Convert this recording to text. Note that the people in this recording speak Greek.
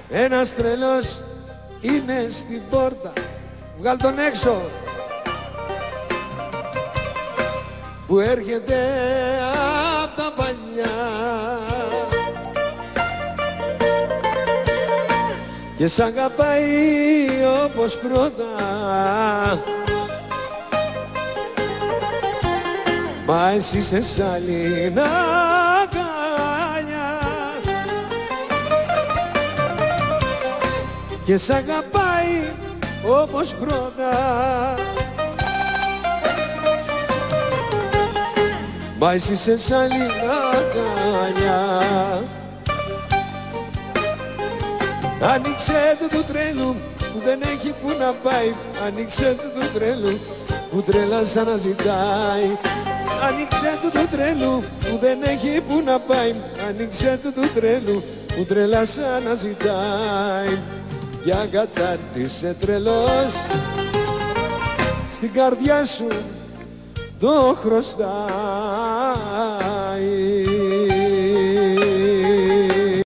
Ένας τρελός είναι στην πόρτα. Βγάλ' τον έξω. Που έρχεται απ' τα παλιά και σ' αγαπάει όπως πρώτα. Μα εσύ σε σαλίνα αγκαλιά και σ' αγαπάει όπως πρώτα. Μα εσύ σε σαλίνα αγκαλιά. Άνοιξε του τρέλου που δεν έχει που να πάει. Άνοιξε του τρέλου που τρέλα σαν να ζητάει. Άνοιξε του τρέλου που δεν έχει που να πάει. Άνοιξε του τρέλου που τρέλα σαν να ζητάει. Για κατάρτισε τρελός στην καρδιά σου το χρωστάει.